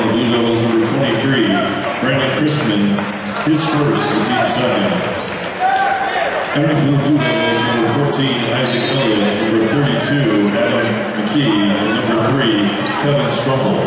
the Blue Devils, number 23, Brandon Crispin, his first, the team second. Entering for the Blue Devils, number 14, Isaac Elliott, number 32, Adam McKee, and number 3, Kevin Struffel.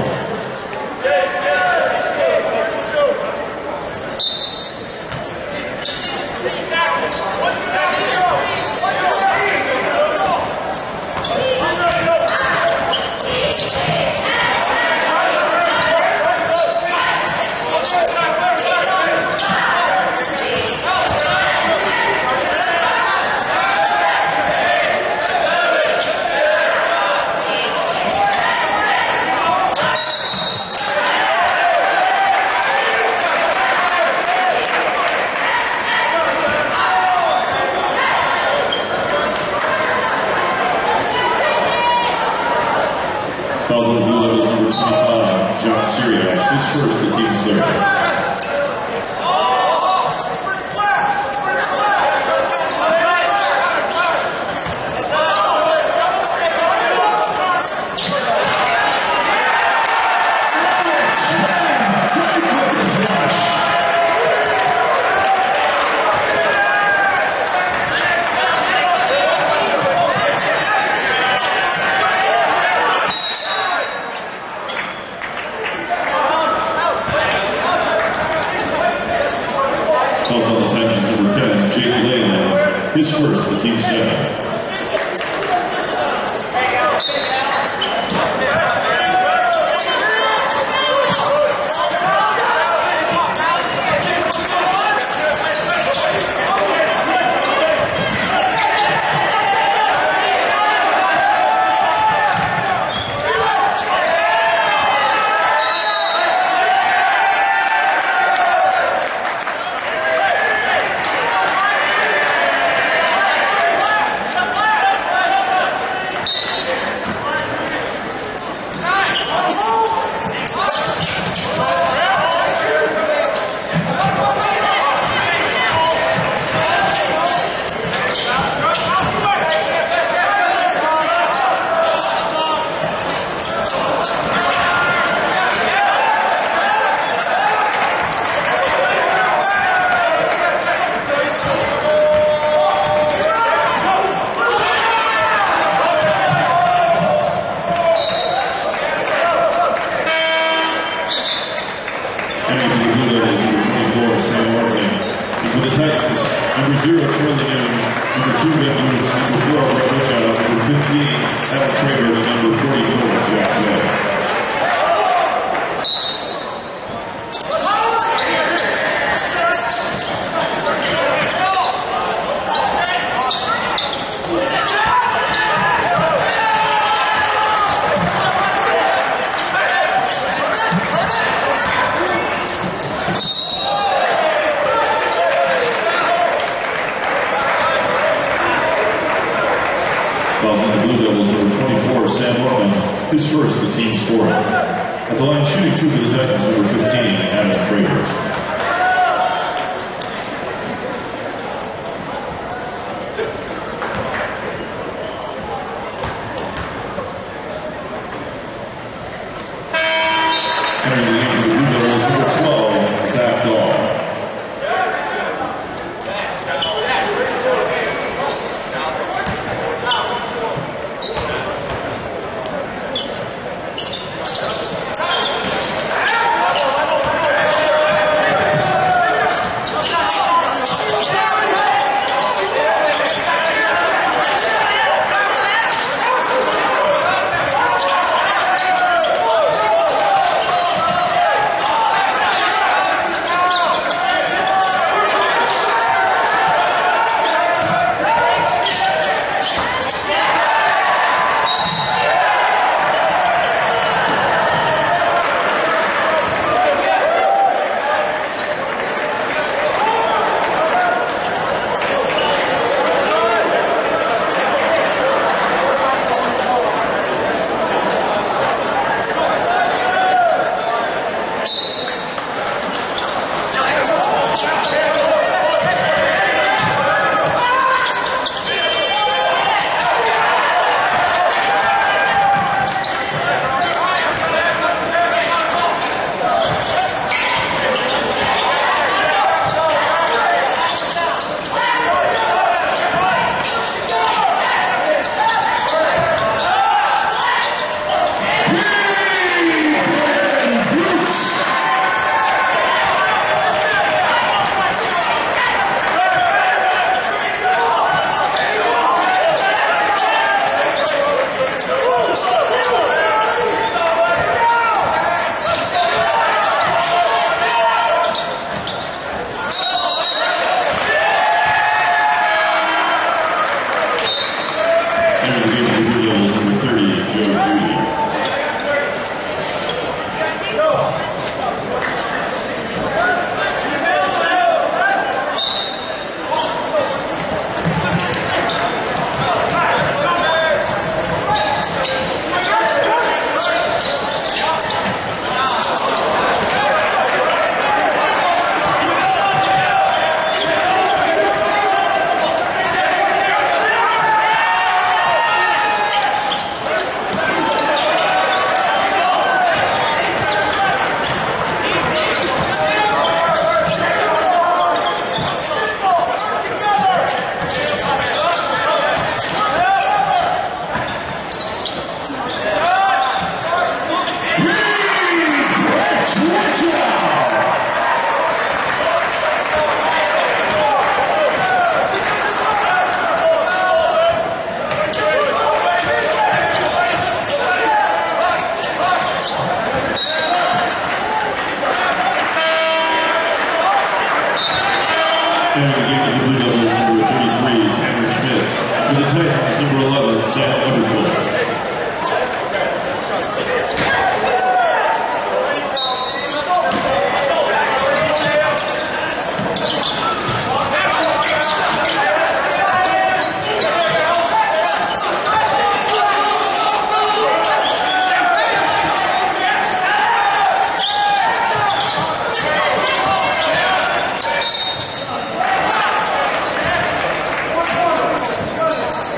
Fouls on the Blue Devils, number 25, John Sirius, his first, the team third. Also on the Titans, number 10, Jake Leyland, his first, the team second. For the Titans, number 0, Curly Newman, number 2, Ben Lewis, number 4, Rob Bushhouse, number 15, Adam Traeger, and number 44, Jack Lowe. Fouls on the Blue Devils, number 24, Sam Morgan, his first, the team scorer. At the line, shooting 2 for the Titans, number 15, Adam Traeger. Entering the game for the Blue Devils, number 12, Zach Dahl.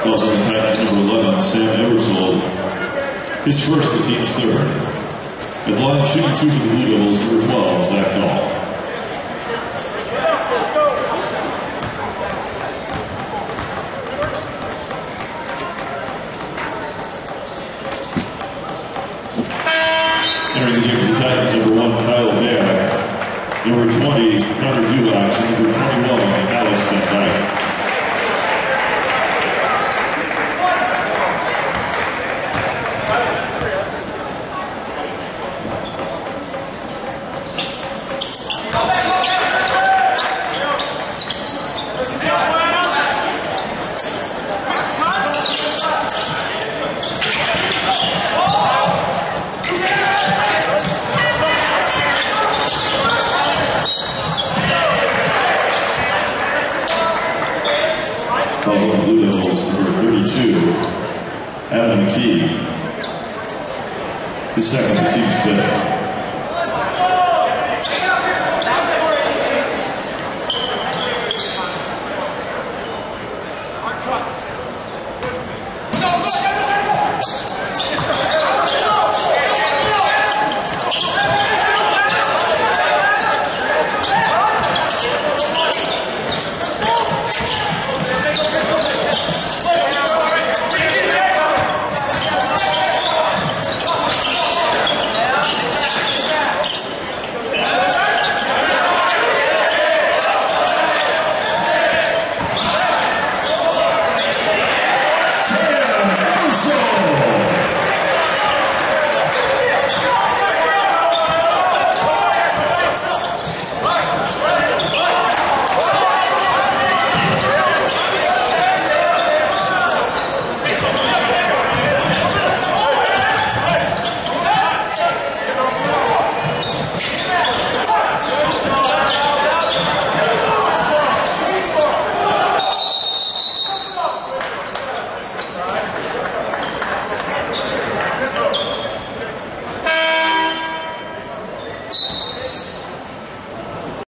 Calls on the Titans number 11, Sam Eversole. His first, the team's third. At the line, shooting 2 for the Blue Devils, number 12, Zach Dahl. Entering the game for the Titans, number 1, Kyle Bear. Number 20, Connor Dulac. Number 21, Alex Van Dyke. Calls on the Blue Devils, number 32, Adam McKee. His second, the team's fifth.